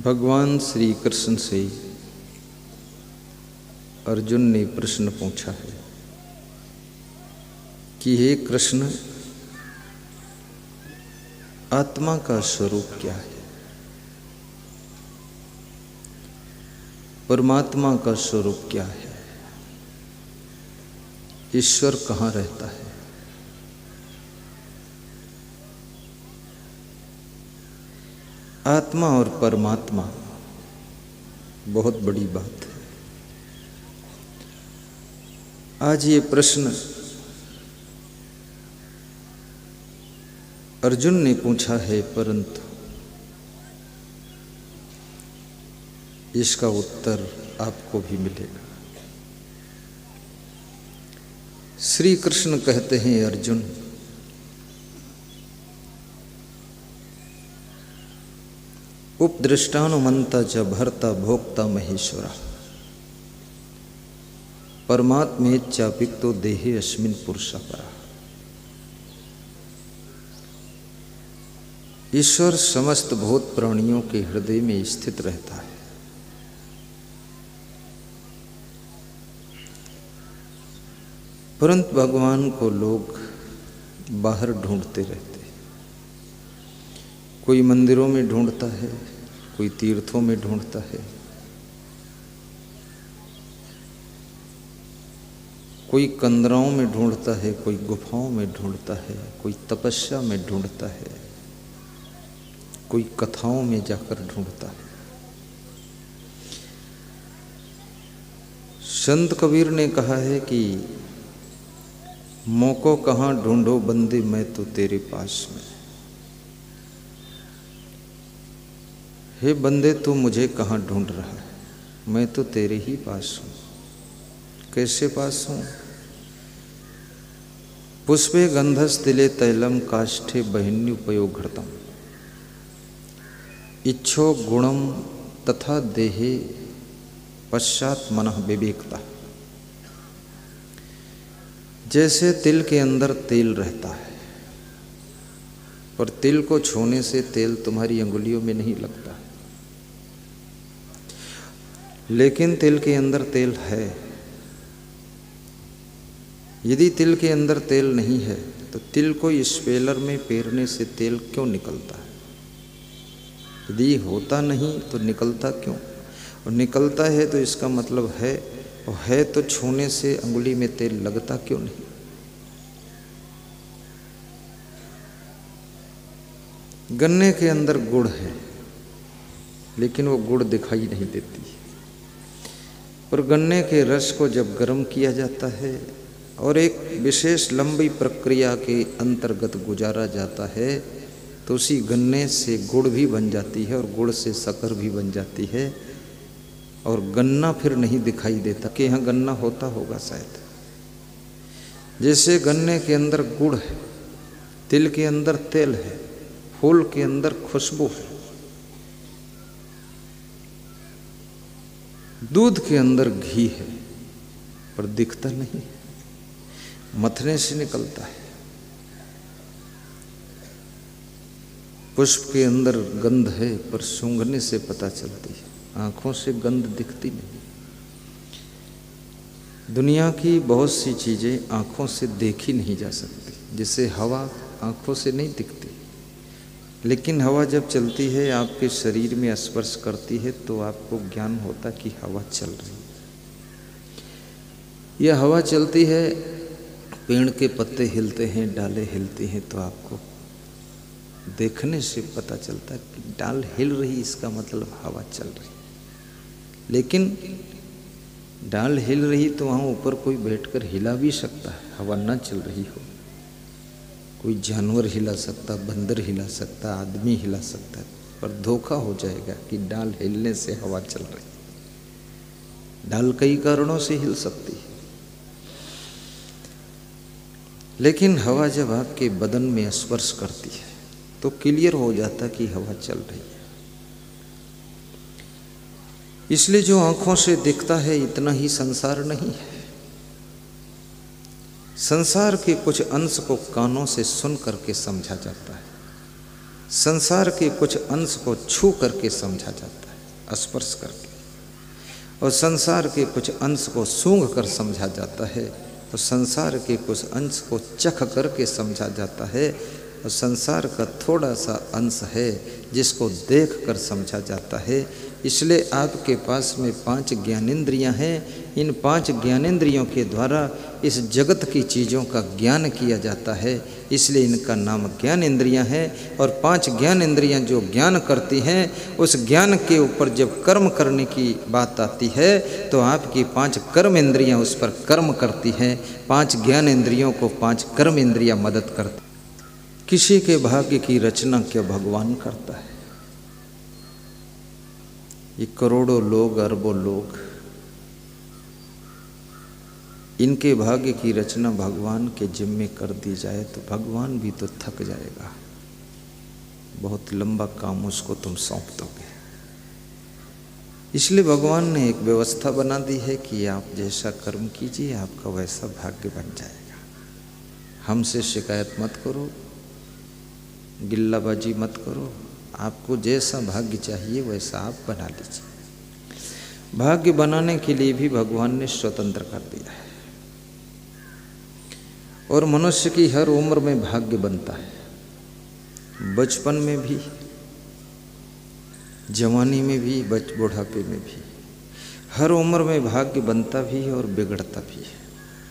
भगवान श्री कृष्ण से अर्जुन ने प्रश्न पूछा है कि हे कृष्ण, आत्मा का स्वरूप क्या है? परमात्मा का स्वरूप क्या है? ईश्वर कहाँ रहता है? आत्मा और परमात्मा बहुत बड़ी बात है। आज ये प्रश्न अर्जुन ने पूछा है, परंतु इसका उत्तर आपको भी मिलेगा। श्री कृष्ण कहते हैं, अर्जुन, उपदृष्टानुमंता च भर्ता भोक्ता महेश्वरा परमात्मेच्चापिक्तो देहे अस्मिन् पुरुषः परा। ईश्वर समस्त भूत प्राणियों के हृदय में स्थित रहता है। परंतु भगवान को लोग बाहर ढूंढते रहते। कोई मंदिरों में ढूंढता है, कोई तीर्थों में ढूंढता है, कोई कंदराओं में ढूंढता है, कोई गुफाओं में ढूंढता है, कोई तपस्या में ढूंढता है, कोई कथाओं में जाकर ढूंढता है। संत कबीर ने कहा है कि मौको कहाँ ढूंढो बंदे, मैं तो तेरे पास में। हे बंदे, तू मुझे कहाँ ढूंढ रहा है? मैं तो तेरे ही पास हूँ। कैसे पास हूँ? पुष्पे गंधस्तिले तैलम काष्ठे बहिन्युपयोगृतम इच्छो गुणम तथा देहे पश्चात मनः विवेकता। जैसे तिल के अंदर तेल रहता है, पर तिल को छूने से तेल तुम्हारी अंगुलियों में नहीं लगता, लेकिन तिल के अंदर तेल है। यदि तिल के अंदर तेल नहीं है तो तिल को स्पेलर में पेरने से तेल क्यों निकलता है? यदि होता नहीं तो निकलता क्यों? और निकलता है तो इसका मतलब है, और है तो छूने से अंगुली में तेल लगता क्यों नहीं? गन्ने के अंदर गुड़ है, लेकिन वो गुड़ दिखाई नहीं देती। पर गन्ने के रस को जब गर्म किया जाता है और एक विशेष लंबी प्रक्रिया के अंतर्गत गुजारा जाता है, तो उसी गन्ने से गुड़ भी बन जाती है और गुड़ से शक्कर भी बन जाती है, और गन्ना फिर नहीं दिखाई देता कि यहाँ गन्ना होता होगा शायद। जैसे गन्ने के अंदर गुड़ है, तिल के अंदर तेल है, फूल के अंदर खुशबू है, दूध के अंदर घी है, पर दिखता नहीं, मथने से निकलता है। पुष्प के अंदर गंध है, पर सूंघने से पता चलती है, आंखों से गंध दिखती नहीं। दुनिया की बहुत सी चीजें आंखों से देखी नहीं जा सकती, जैसे हवा आंखों से नहीं दिखती, लेकिन हवा जब चलती है, आपके शरीर में स्पर्श करती है, तो आपको ज्ञान होता कि हवा चल रही है। यह हवा चलती है, पेड़ के पत्ते हिलते हैं, डालें हिलती हैं, तो आपको देखने से पता चलता है कि डाल हिल रही, इसका मतलब हवा चल रही। लेकिन डाल हिल रही तो वहाँ ऊपर कोई बैठकर हिला भी सकता है, हवा ना चल रही हो। कोई जानवर हिला सकता, बंदर हिला सकता, आदमी हिला सकता है, पर धोखा हो जाएगा कि डाल हिलने से हवा चल रही। डाल कई कारणों से हिल सकती है, लेकिन हवा जब आपके बदन में स्पर्श करती है तो क्लियर हो जाता कि हवा चल रही है। इसलिए जो आंखों से दिखता है, इतना ही संसार नहीं है। संसार के कुछ अंश को कानों से सुन करके समझा जाता है, संसार के कुछ अंश को छू करके समझा जाता है। स्पर्श करके, और संसार के कुछ अंश को सूंघ कर समझा जाता है, और संसार के कुछ अंश को चख करके समझा जाता है, और संसार का थोड़ा सा अंश है जिसको देख कर समझा जाता है। इसलिए आपके पास में 5 ज्ञानेंद्रियां हैं। इन 5 ज्ञानेंद्रियों के द्वारा इस जगत की चीज़ों का ज्ञान किया जाता है, इसलिए इनका नाम ज्ञानेंद्रियां है। और 5 ज्ञानेंद्रियां जो ज्ञान करती हैं, उस ज्ञान के ऊपर जब कर्म करने की बात आती है तो आपकी 5 कर्म इंद्रियाँ उस पर कर्म करती हैं। 5 ज्ञानेंद्रियों को 5 कर्म इंद्रियाँ मदद करती। किसी के भाग्य की रचना क्या भगवान करता है? ये करोड़ों लोग, अरबों लोग, इनके भाग्य की रचना भगवान के जिम्मे कर दी जाए तो भगवान भी तो थक जाएगा। बहुत लंबा काम उसको तुम सौंप दोगे। इसलिए भगवान ने एक व्यवस्था बना दी है कि आप जैसा कर्म कीजिए आपका वैसा भाग्य बन जाएगा। हमसे शिकायत मत करो, गिल्लाबाजी मत करो, आपको जैसा भाग्य चाहिए वैसा आप बना लीजिए। भाग्य बनाने के लिए भी भगवान ने स्वतंत्र कर दिया है, और मनुष्य की हर उम्र में भाग्य बनता है। बचपन में भी, जवानी में भी, बुढ़ापे में भी, हर उम्र में भाग्य बनता भी है और बिगड़ता भी है।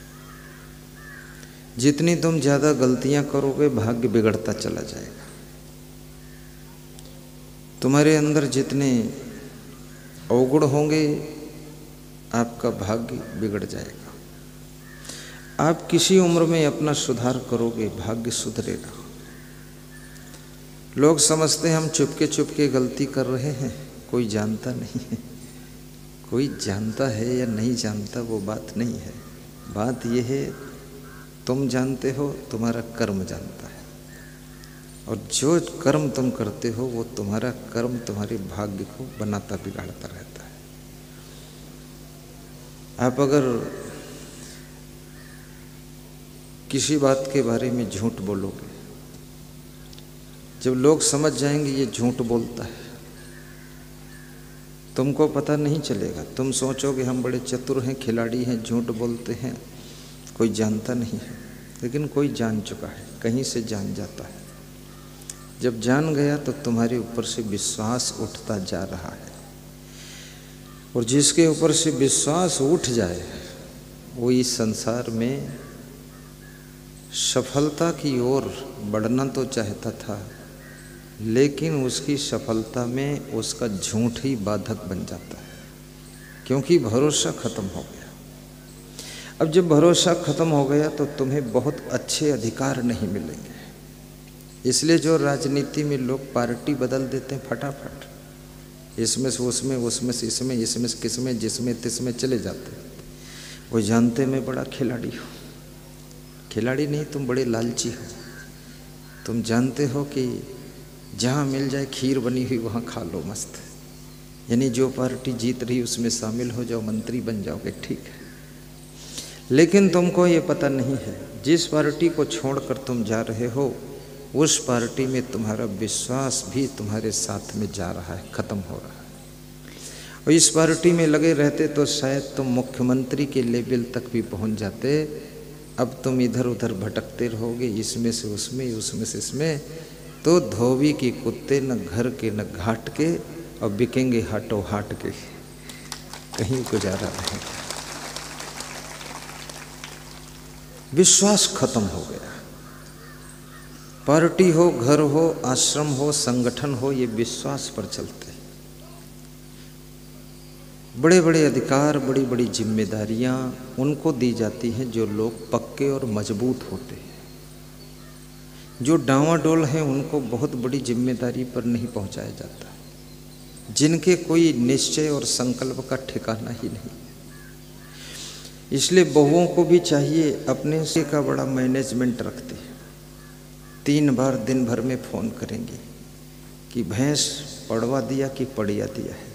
जितनी तुम ज़्यादा गलतियां करोगे भाग्य बिगड़ता चला जाएगा। तुम्हारे अंदर जितने अवगुण होंगे आपका भाग्य बिगड़ जाएगा। आप किसी उम्र में अपना सुधार करोगे भाग्य सुधरेगा। लोग समझते हैं हम चुपके चुपके गलती कर रहे हैं, कोई जानता नहीं है। कोई जानता है या नहीं जानता वो बात नहीं है। बात यह है तुम जानते हो, तुम्हारा कर्म जानता है, और जो कर्म तुम करते हो वो तुम्हारा कर्म तुम्हारे भाग्य को बनाता बिगाड़ता रहता है। आप अगर किसी बात के बारे में झूठ बोलोगे, जब लोग समझ जाएंगे ये झूठ बोलता है, तुमको पता नहीं चलेगा। तुम सोचोगे हम बड़े चतुर हैं, खिलाड़ी हैं, झूठ बोलते हैं, कोई जानता नहीं है। लेकिन कोई जान चुका है, कहीं से जान जाता है। जब जान गया तो तुम्हारे ऊपर से विश्वास उठता जा रहा है, और जिसके ऊपर से विश्वास उठ जाए वो इस संसार में सफलता की ओर बढ़ना तो चाहता था, लेकिन उसकी सफलता में उसका झूठ ही बाधक बन जाता है, क्योंकि भरोसा खत्म हो गया। अब जब भरोसा खत्म हो गया तो तुम्हें बहुत अच्छे अधिकार नहीं मिलेंगे। इसलिए जो राजनीति में लोग पार्टी बदल देते हैं फटाफट, इसमें से उसमें, उसमें से इसमें, इसमें से किसमें, जिसमें तिसमें चले जाते हैं, वो जानते मैं बड़ा खिलाड़ी हूँ। खिलाड़ी नहीं, तुम बड़े लालची हो। तुम जानते हो कि जहाँ मिल जाए खीर बनी हुई वहाँ खा लो मस्त, यानी जो पार्टी जीत रही उसमें शामिल हो जाओ, मंत्री बन जाओगे, ठीक है। लेकिन तुमको ये पता नहीं है जिस पार्टी को छोड़कर तुम जा रहे हो उस पार्टी में तुम्हारा विश्वास भी तुम्हारे साथ में जा रहा है, खत्म हो रहा है। और इस पार्टी में लगे रहते तो शायद तुम मुख्यमंत्री के लेवल तक भी पहुंच जाते। अब तुम इधर उधर भटकते रहोगे, इसमें से उसमें, उसमें से इसमें, तो धोबी की कुत्ते न घर के न घाट के, और बिकेंगे हाटों हाट के, कहीं गुजारा रहेगा। विश्वास खत्म हो गया। पार्टी हो, घर हो, आश्रम हो, संगठन हो, ये विश्वास पर चलते। बड़े बड़े अधिकार, बड़ी बड़ी जिम्मेदारियां उनको दी जाती हैं जो लोग पक्के और मजबूत होते हैं। जो डांवाडोल हैं उनको बहुत बड़ी जिम्मेदारी पर नहीं पहुंचाया जाता, जिनके कोई निश्चय और संकल्प का ठिकाना ही नहीं। इसलिए बहुओं को भी चाहिए अपने से का बड़ा मैनेजमेंट रखते हैं। 3 बार दिन भर में फ़ोन करेंगे कि भैंस पड़वा दिया कि पड़िया दिया है,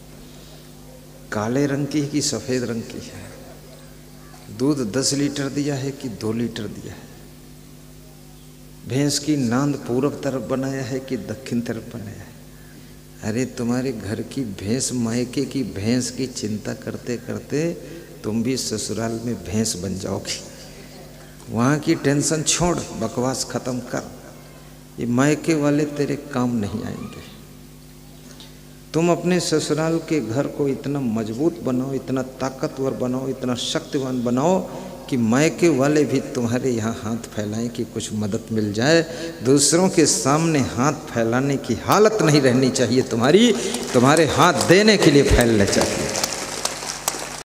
काले रंग की है कि सफ़ेद रंग की है, दूध 10 लीटर दिया है कि 2 लीटर दिया है, भैंस की नांद पूरब तरफ बनाया है कि दक्षिण तरफ बनाया है। अरे तुम्हारे घर की भैंस, मायके की भैंस की चिंता करते करते तुम भी ससुराल में भैंस बन जाओगी। वहाँ की टेंशन छोड़, बकवास खत्म कर। ये मायके वाले तेरे काम नहीं आएंगे। तुम अपने ससुराल के घर को इतना मजबूत बनाओ, इतना ताकतवर बनाओ, इतना शक्तिवान बनाओ कि मायके वाले भी तुम्हारे यहाँ हाथ फैलाएं कि कुछ मदद मिल जाए। दूसरों के सामने हाथ फैलाने की हालत नहीं रहनी चाहिए तुम्हारी, तुम्हारे हाथ देने के लिए फैलने चाहिए।